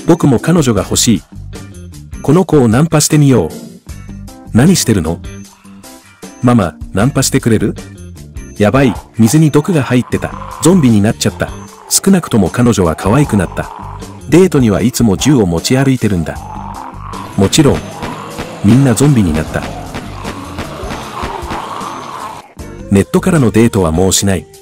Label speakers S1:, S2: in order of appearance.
S1: 僕も彼女が欲しい。この子をナンパしてみよう。何してるの？ママ、ナンパしてくれる？やばい、水に毒が入ってた。ゾンビになっちゃった。少なくとも彼女は可愛くなった。デートにはいつも銃を持ち歩いてるんだ。もちろん、みんなゾンビになった。ネットからのデートはもうしない。